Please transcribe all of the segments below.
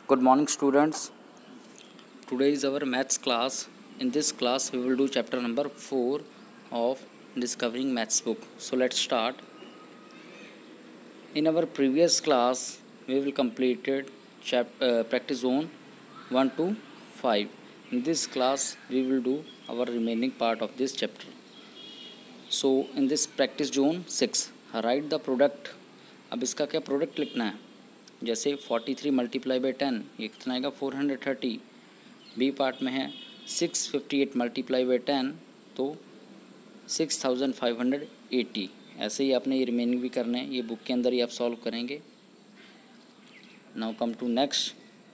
Good morning, students. Today is our maths class. In this class, we will do chapter number 4 of Discovering Maths book. So let's start. In our previous class, we will completed practice zone 1 to 5. In this class, we will do our remaining part of this chapter. So in this practice zone 6, write the product. अब इसका क्या product लिखना है? जैसे 43 multiply by 10 ये कितना आएगा 430। B part में है 658 मल्टीप्लाई बाई 10 तो 6580। ऐसे ही आपने ये रिमेनिंग भी करने हैं, ये बुक के अंदर ही आप सॉल्व करेंगे। Now come to next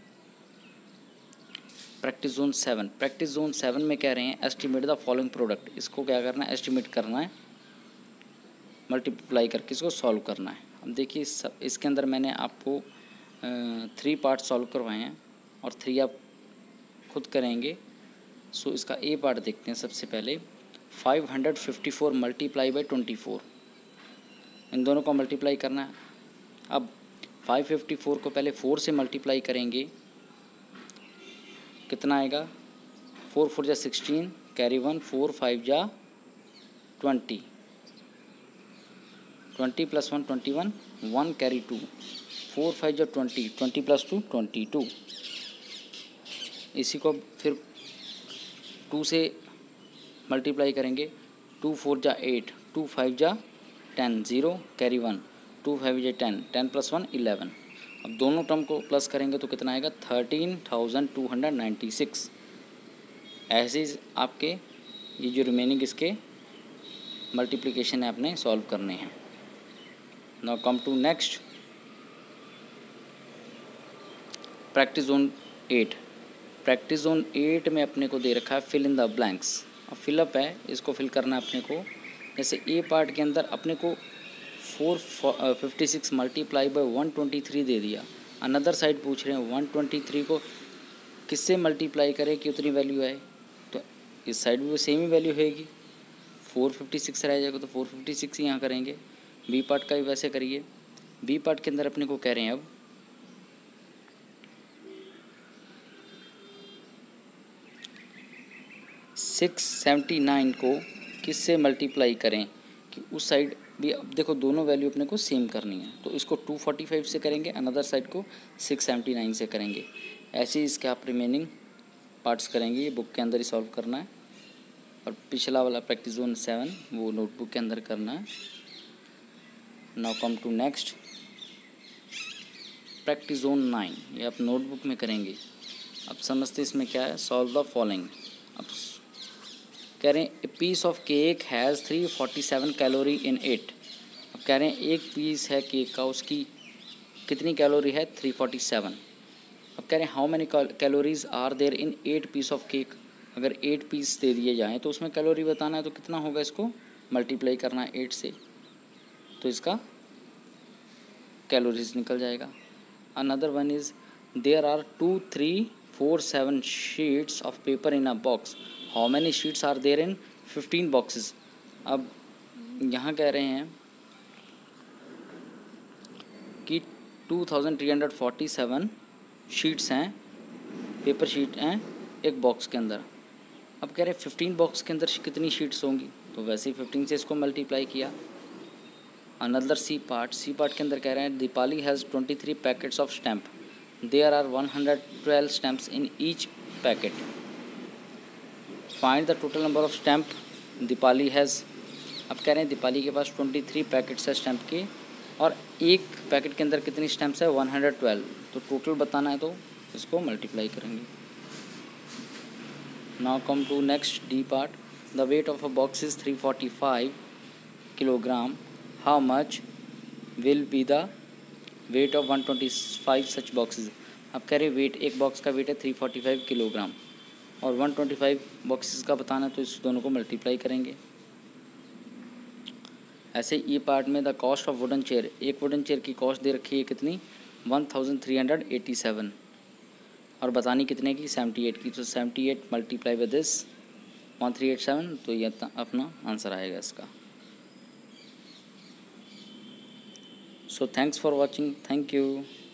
practice zone 7। Practice zone 7 में कह रहे हैं एस्टिमेट द फॉलोइंग प्रोडक्ट। इसको क्या करना है, एस्टिमेट करना है, मल्टीप्लाई करके इसको सॉल्व करना है। अब देखिए इसके अंदर मैंने आपको 3 पार्ट सॉल्व करवाए हैं और 3 आप खुद करेंगे। सो इसका ए पार्ट देखते हैं। सबसे पहले 554 मल्टीप्लाई बाई 24, इन दोनों को मल्टीप्लाई करना है। अब 554 को पहले 4 से मल्टीप्लाई करेंगे, कितना आएगा 4 4 जा 16, कैरी 1, 4 5 जा 20, 20 + 1 21, 1 कैरी 2, 4 5 जा 20, 20 + 2 22। इसी को फिर 2 से मल्टीप्लाई करेंगे, 2 4 जा 8, 2 5 जा 10, 0 कैरी 1, 2 5 जा 10, 10 + 1 11। अब दोनों टर्म को प्लस करेंगे तो कितना आएगा 13,296। ऐसे ही आपके ये जो रिमेनिंग इसके मल्टीप्लिकेशन है आपने सॉल्व करने हैं। Now come to next practice zone 8। Practice zone 8 में अपने को दे रखा है फिल इन द ब्लैंक्स। अब फिलअप है, इसको फिल करना है अपने को। जैसे ए पार्ट के अंदर अपने को 456 मल्टीप्लाई बाई 123 दे दिया। अनदर साइड पूछ रहे हैं 123 को किससे मल्टीप्लाई करें कि उतनी वैल्यू आए, तो इस साइड भी वो सेम ही वैल्यू होएगी, 456 रह जाएगा तो 456 यहाँ करेंगे। बी पार्ट का भी वैसे करिए। बी पार्ट के अंदर अपने को कह रहे हैं अब 679 को किससे मल्टीप्लाई करें कि उस साइड भी। अब देखो दोनों वैल्यू अपने को सेम करनी है, तो इसको 245 से करेंगे, अनदर साइड को 679 से करेंगे। ऐसे ही इसके आप रिमेनिंग पार्ट्स करेंगे। ये बुक के अंदर ही सॉल्व करना है और पिछला वाला प्रैक्टिस जोन 7 वो नोटबुक के अंदर करना है। Now come to next practice zone 9, ये आप नोटबुक में करेंगे। अब समझते इसमें क्या है, सॉल्व द फॉलोइंग। अब कह रहे हैं a piece of cake has 347 calorie in it. अब कह रहे हैं एक पीस है केक का, उसकी कितनी कैलोरी है 347। अब कह रहे हैं how many calories are there in 8 piece of cake. अगर 8 पीस दे दिए जाएँ तो उसमें कैलोरी बताना है, तो कितना होगा, इसको मल्टीप्लाई करना है 8 से, तो इसका कैलोरीज निकल जाएगा। Another one is there are 2 3 4 7 sheets of paper in a box. How many sheets are there in 15 boxes. अब यहाँ कह रहे हैं कि 2347 शीट्स हैं, पेपर शीट हैं एक बॉक्स के अंदर। अब कह रहे हैं 15 बॉक्स के अंदर कितनी शीट्स होंगी, तो वैसे ही 15 से इसको मल्टीप्लाई किया। अनदर सी पार्ट के अंदर कह रहे हैं Deepali has 23 packets of stamp, there are 112 stamps in each packet. Find the total number of stamp Deepali has. अब कह रहे हैं दीपाली के पास 23 पैकेट्स है स्टैम्प के, और एक पैकेट के अंदर कितनी स्टैम्प्स है 112, तो टोटल बताना है तो इसको मल्टीप्लाई करेंगे। Now come to next D part. The weight of a box is 345 kilogram, how much will be the weight of 125 such boxes. अब कह रहे वेट, एक बॉक्स का वेट है 345 किलोग्राम और 125 बॉक्सेस का बताना है, तो इस दोनों को मल्टीप्लाई करेंगे। ऐसे ई पार्ट में the cost of wooden chair, एक वुडन चेयर की कॉस्ट दे रखी है कितनी 1387 और बतानी कितने की 78 की, तो 78 मल्टीप्लाई बाय दिस 1387, तो ये अपना आंसर आएगा इसका। So thanks for watching, thank you.